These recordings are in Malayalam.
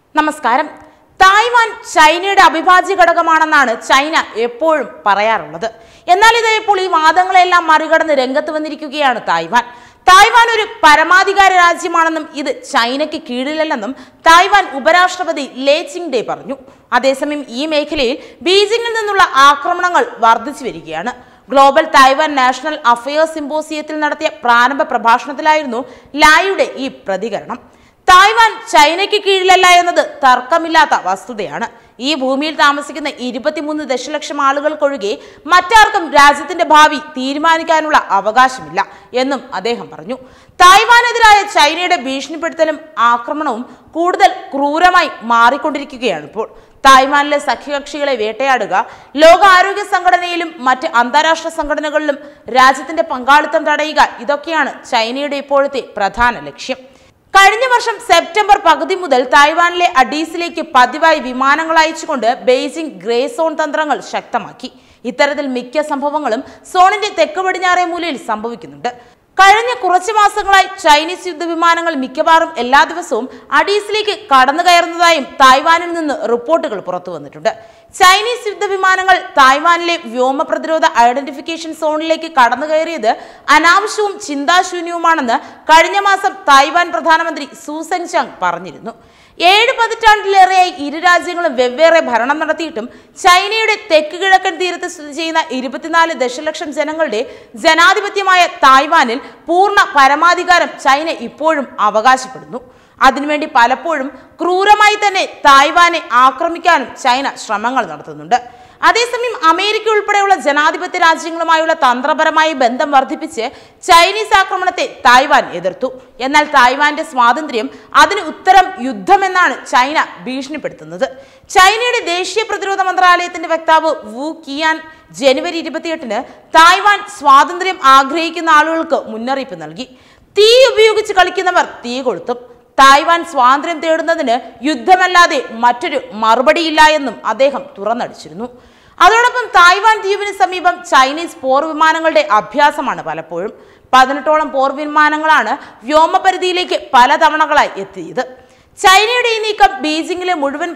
നമസ്കാരം. തായ്വാൻ ചൈനയുടെ അവിഭാജ്യ ഘടകമാണെന്നാണ് ചൈന എപ്പോഴും പറയാറുള്ളത്. എന്നാൽ ഇത് ഇപ്പോൾ ഈ വാദങ്ങളെല്ലാം മറികടന്ന് രംഗത്ത് വന്നിരിക്കുകയാണ് തായ്വാൻ. തായ്വാൻ ഒരു പരമാധികാര രാജ്യമാണെന്നും ഇത് ചൈനയ്ക്ക് കീഴിലല്ലെന്നും തായ്വാൻ ഉപരാഷ്ട്രപതി ലേ ചിങ്-ഡേ പറഞ്ഞു. അതേസമയം ഈ മേഖലയിൽ ബീജിംഗിൽ നിന്നുള്ള ആക്രമണങ്ങൾ വർദ്ധിച്ചു വരികയാണ്. ഗ്ലോബൽ തായ്വാൻ നാഷണൽ അഫയേഴ്സ് സിമ്പോസിയത്തിൽ നടത്തിയ പ്രാരംഭ പ്രഭാഷണത്തിലായിരുന്നു ലായുടെ ഈ പ്രതികരണം. തായ്വാൻ ചൈനയ്ക്ക് കീഴിലല്ല എന്നത് തർക്കമില്ലാത്ത വസ്തുതയാണ്. ഈ ഭൂമിയിൽ താമസിക്കുന്ന 23 ദശലക്ഷം ആളുകൾക്കൊഴികെ മറ്റാർക്കും രാജ്യത്തിന്റെ ഭാവി തീരുമാനിക്കാനുള്ള അവകാശമില്ല എന്നും അദ്ദേഹം പറഞ്ഞു. തായ്വാനെതിരായ ചൈനയുടെ ഭീഷണിപ്പെടുത്തലും ആക്രമണവും കൂടുതൽ ക്രൂരമായി മാറിക്കൊണ്ടിരിക്കുകയാണ് ഇപ്പോൾ. തായ്വാനിലെ സഖ്യകക്ഷികളെ വേട്ടയാടുക, ലോകാരോഗ്യ സംഘടനയിലും മറ്റ് അന്താരാഷ്ട്ര സംഘടനകളിലും രാജ്യത്തിന്റെ പങ്കാളിത്തം തടയുക, ഇതൊക്കെയാണ് ചൈനയുടെ ഇപ്പോഴത്തെ പ്രധാന ലക്ഷ്യം. കഴിഞ്ഞ വർഷം സെപ്റ്റംബർ പകുതി മുതൽ തായ്വാനിലെ അഡീസിലേക്ക് പതിവായി വിമാനങ്ങൾ അയച്ചുകൊണ്ട് ബെയ്ജിംഗ് ഗ്രേ സോൺ തന്ത്രങ്ങൾ ശക്തമാക്കി. ഇത്തരത്തിൽ മിക്ക സംഭവങ്ങളും സോണിന്റെ തെക്ക് പടിഞ്ഞാറേ മൂലയിൽ സംഭവിക്കുന്നുണ്ട്. കഴിഞ്ഞ കുറച്ചു മാസങ്ങളായി ചൈനീസ് യുദ്ധവിമാനങ്ങൾ മിക്കവാറും എല്ലാ ദിവസവും അഡീസിലേക്ക് കടന്നു കയറുന്നതായും തായ്വാനിൽ നിന്ന് റിപ്പോർട്ടുകൾ പുറത്തു വന്നിട്ടുണ്ട്. ചൈനീസ് യുദ്ധവിമാനങ്ങൾ തായ്വാനിലെ വ്യോമ പ്രതിരോധ ഐഡന്റിഫിക്കേഷൻ സോണിലേക്ക് കടന്നു കയറിയത് അനാവശ്യവും ചിന്താശൂന്യവുമാണെന്ന് കഴിഞ്ഞ മാസം തായ്വാൻ പ്രധാനമന്ത്രി സൂസെൻ ചാങ് പറഞ്ഞിരുന്നു. 7 പതിറ്റാണ്ടിലേറെയായി ഇരു രാജ്യങ്ങളും വെവ്വേറെ ഭരണം നടത്തിയിട്ടും ചൈനയുടെ തെക്ക് കിഴക്കൻ തീരത്ത് സ്ഥിതി ചെയ്യുന്ന 24 ദശലക്ഷം ജനങ്ങളുടെ ജനാധിപത്യമായ തായ്വാനിൽ പൂർണ്ണ പരമാധികാരം ചൈന ഇപ്പോഴും അവകാശപ്പെടുന്നു. അതിനുവേണ്ടി പലപ്പോഴും ക്രൂരമായി തന്നെ തായ്വാനെ ആക്രമിക്കാനും ചൈന ശ്രമങ്ങൾ നടത്തുന്നുണ്ട്. അതേസമയം അമേരിക്ക ഉൾപ്പെടെയുള്ള ജനാധിപത്യ രാജ്യങ്ങളുമായുള്ള തന്ത്രപരമായ ബന്ധം വർദ്ധിപ്പിച്ച് ചൈനീസ് ആക്രമണത്തെ തായ്വാൻ എതിർത്തു. എന്നാൽ തായ്വാന്റെ സ്വാതന്ത്ര്യം, അതിന് ഉത്തരം യുദ്ധമെന്നാണ് ചൈന ഭീഷണിപ്പെടുത്തുന്നത്. ചൈനയുടെ ദേശീയ പ്രതിരോധ മന്ത്രാലയത്തിന്റെ വക്താവ് വു കിയാൻ ജനുവരി 28-ന് തായ്വാൻ സ്വാതന്ത്ര്യം ആഗ്രഹിക്കുന്ന ആളുകൾക്ക് മുന്നറിയിപ്പ് നൽകി. തീ ഉപയോഗിച്ച് കളിക്കുന്നവർ തീ കൊളുത്തും. തായ്വാൻ സ്വാതന്ത്ര്യം തേടുന്നതിന് യുദ്ധമല്ലാതെ മറ്റൊരു മറുപടിയില്ല എന്നും അദ്ദേഹം തുറന്നടിച്ചിരുന്നു. അതോടൊപ്പം തായ്വാൻ ദ്വീപിന് സമീപം ചൈനീസ് പോർ വിമാനങ്ങളുടെ അഭ്യാസമാണ് പലപ്പോഴും. 18ഓളം പോർ വിമാനങ്ങളാണ് വ്യോമപരിധിയിലേക്ക് പല തവണകളായി എത്തിയത്. ചൈനയുടെ ഈ നീക്കം ബീജിംഗിലെ മുഴുവൻ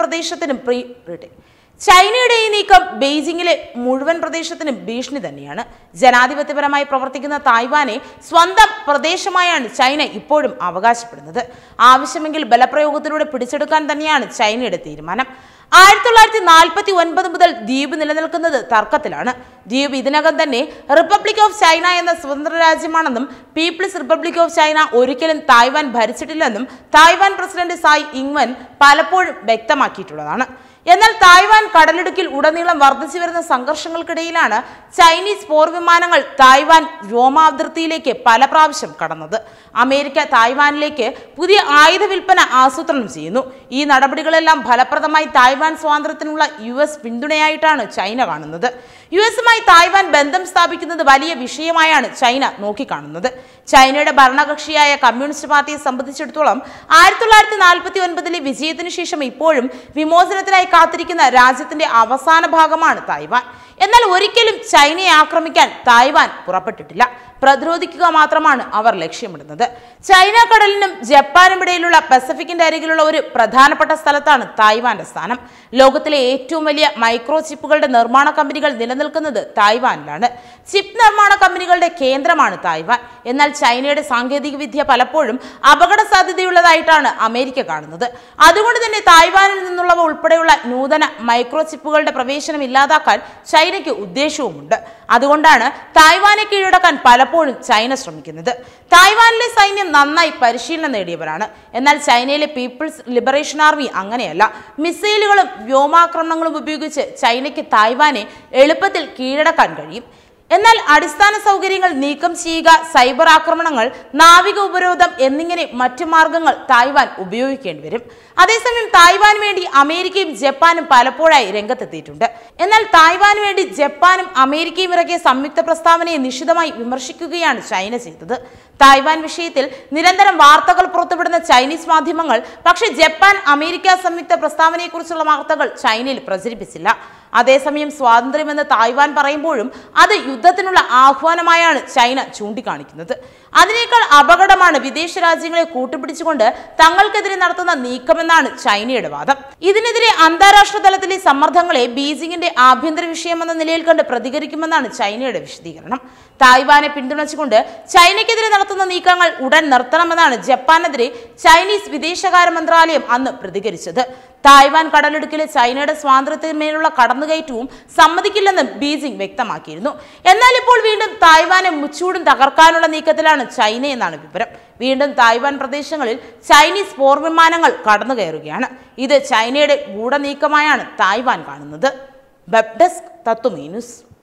പ്രദേശത്തിനും ഭീഷണി തന്നെയാണ്. ജനാധിപത്യപരമായി പ്രവർത്തിക്കുന്ന തായ്വാനെ സ്വന്തം പ്രദേശമായാണ് ചൈന ഇപ്പോഴും അവകാശപ്പെടുന്നത്. ആവശ്യമെങ്കിൽ ബലപ്രയോഗത്തിലൂടെ പിടിച്ചെടുക്കാൻ തന്നെയാണ് ചൈനയുടെ തീരുമാനം. 1949 മുതൽ ദ്വീപ് നിലനിൽക്കുന്നത് തർക്കത്തിലാണ്. ദ്വീപ് ഇതിനകം തന്നെ റിപ്പബ്ലിക് ഓഫ് ചൈന എന്ന സ്വതന്ത്ര രാജ്യമാണെന്നും പീപ്പിൾസ് റിപ്പബ്ലിക് ഓഫ് ചൈന ഒരിക്കലും തായ്വാൻ ഭരിച്ചിട്ടില്ലെന്നും തായ്വാൻ പ്രസിഡന്റ് സായ് ഇങ്-വെൻ പലപ്പോഴും വ്യക്തമാക്കിയിട്ടുള്ളതാണ്. എന്നാൽ തായ്വാൻ കടലിടുക്കിൽ ഉടനീളം വർദ്ധിച്ചു വരുന്ന സംഘർഷങ്ങൾക്കിടയിലാണ് ചൈനീസ് പോർ വിമാനങ്ങൾ തായ്വാൻ വ്യോമാതിർത്തിയിലേക്ക് പല പ്രാവശ്യം കടന്നത്. അമേരിക്ക തായ്വാനിലേക്ക് പുതിയ ആയുധ വിൽപ്പന ആസൂത്രണം ചെയ്യുന്നു. ഈ നടപടികളെല്ലാം ഫലപ്രദമായി തായ്വാൻ സ്വാതന്ത്ര്യത്തിനുള്ള US പിന്തുണയായിട്ടാണ് ചൈന കാണുന്നത്. US-മായി തായ്വാൻ ബന്ധം സ്ഥാപിക്കുന്നത് വലിയ വിഷയമായാണ് ചൈന നോക്കിക്കാണുന്നത്. ചൈനയുടെ ഭരണകക്ഷിയായ കമ്മ്യൂണിസ്റ്റ് പാർട്ടിയെ സംബന്ധിച്ചിടത്തോളം 1949-ലെ വിജയത്തിനു ശേഷം ഇപ്പോഴും വിമോചനത്തിനായി കാത്തിരിക്കുന്ന രാജ്യത്തിന്റെ അവസാന ഭാഗമാണ് തായ്വാൻ. എന്നാൽ ഒരിക്കലും ചൈനയെ ആക്രമിക്കാൻ തായ്വാൻ പുറപ്പെട്ടിട്ടില്ല. പ്രതിരോധിക്കുക മാത്രമാണ് അവർ ലക്ഷ്യമിടുന്നത്. ചൈന കടലിനും ജപ്പാനും ഇടയിലുള്ള പസഫിക്കിന്റെ അരികിലുള്ള ഒരു പ്രധാനപ്പെട്ട സ്ഥലത്താണ് തായ്വാന്റെ സ്ഥാനം. ലോകത്തിലെ ഏറ്റവും വലിയ മൈക്രോ ചിപ്പുകളുടെ നിർമ്മാണ കമ്പനികൾ നിലനിൽക്കുന്നത് തായ്വാനിലാണ്. ചിപ്പ് നിർമ്മാണ കമ്പനികളുടെ കേന്ദ്രമാണ് തായ്വാൻ. എന്നാൽ ചൈനയുടെ സാങ്കേതിക വിദ്യ പലപ്പോഴും അപകട സാധ്യതയുള്ളതായിട്ടാണ് അമേരിക്ക കാണുന്നത്. അതുകൊണ്ട് തന്നെ തായ്വാനിൽ നിന്നുള്ളവ ഉൾപ്പെടെയുള്ള നൂതന മൈക്രോ ചിപ്പുകളുടെ പ്രവേശനം ഇല്ലാതാക്കാൻ ചൈനയ്ക്ക് ഉദ്ദേശവുമുണ്ട്. അതുകൊണ്ടാണ് തായ്വാനെ കീഴടക്കാൻ പലപ്പോഴും ചൈന ശ്രമിക്കുന്നത്. തായ്വാനിലെ സൈന്യം നന്നായി പരിശീലനം നേടിയവരാണ്. എന്നാൽ ചൈനയിലെ പീപ്പിൾസ് ലിബറേഷൻ ആർമി അങ്ങനെയല്ല. മിസൈലുകളും വ്യോമാക്രമണങ്ങളും ഉപയോഗിച്ച് ചൈനയ്ക്ക് തായ്വാനെ എളുപ്പത്തിൽ കീഴടക്കാൻ കഴിയും. എന്നാൽ അടിസ്ഥാന സൗകര്യങ്ങൾ നീക്കം ചെയ്യുക, സൈബർ ആക്രമണങ്ങൾ, നാവിക ഉപരോധം എന്നിങ്ങനെ മറ്റു മാർഗങ്ങൾ തായ്വാൻ ഉപയോഗിക്കേണ്ടി വരും. അതേസമയം തായ്വാന് വേണ്ടി അമേരിക്കയും ജപ്പാനും പലപ്പോഴായി രംഗത്തെത്തിയിട്ടുണ്ട്. എന്നാൽ തായ്വാന് വേണ്ടി ജപ്പാനും അമേരിക്കയും ഇറക്കിയ സംയുക്ത പ്രസ്താവനയെ നിശിതമായി വിമർശിക്കുകയാണ് ചൈന ചെയ്തത്. തായ്വാൻ വിഷയത്തിൽ നിരന്തരം വാർത്തകൾ പുറത്തുവിടുന്ന ചൈനീസ് മാധ്യമങ്ങൾ പക്ഷേ ജപ്പാൻ അമേരിക്ക സംയുക്ത പ്രസ്താവനയെക്കുറിച്ചുള്ള വാർത്തകൾ ചൈനയിൽ പ്രചരിപ്പിച്ചില്ല. അതേസമയം സ്വാതന്ത്ര്യമെന്ന് തായ്വാൻ പറയുമ്പോഴും അത് യുദ്ധത്തിനുള്ള ആഹ്വാനമായാണ് ചൈന ചൂണ്ടിക്കാണിക്കുന്നത്. അതിനേക്കാൾ അപകടമാണ് വിദേശ രാജ്യങ്ങളെ കൂട്ടുപിടിച്ചുകൊണ്ട് തങ്ങൾക്കെതിരെ നടത്തുന്ന നീക്കമെന്നാണ് ചൈനയുടെ വാദം. ഇതിനെതിരെ അന്താരാഷ്ട്ര തലത്തിലെ സമ്മർദ്ദങ്ങളെ ബീജിംഗിന്റെ ആഭ്യന്തര വിഷയമെന്ന നിലയിൽ കണ്ട് പ്രതികരിക്കുമെന്നാണ് ചൈനയുടെ വിശദീകരണം. തായ്വാനെ പിന്തുണച്ചുകൊണ്ട് ചൈനയ്ക്കെതിരെ നടത്തുന്ന നീക്കങ്ങൾ ഉടൻ നിർത്തണമെന്നാണ് ജപ്പാനെതിരെ ചൈനീസ് വിദേശകാര്യ മന്ത്രാലയം അന്ന് പ്രതികരിച്ചത്. തായ്വാൻ കടലിടുക്കിലെ ചൈനയുടെ സ്വാതന്ത്ര്യത്തിന്മേലുള്ള കടന്നുകയറ്റവും സമ്മതിക്കില്ലെന്നും ബീജിംഗ് വ്യക്തമാക്കിയിരുന്നു. എന്നാൽ ഇപ്പോൾ വീണ്ടും തായ്വാനെ മുച്ചൂടും തകർക്കാനുള്ള നീക്കത്തിലാണ് ചൈന എന്നാണ് വിവരം. വീണ്ടും തായ്വാൻ പ്രദേശങ്ങളിൽ ചൈനീസ് പോർവിമാനങ്ങൾ കടന്നു കയറുകയാണ്. ഇത് ചൈനയുടെ ഗൂഢനീക്കമായാണ് തായ്വാൻ കാണുന്നത്. Web desk Tatwamayi news.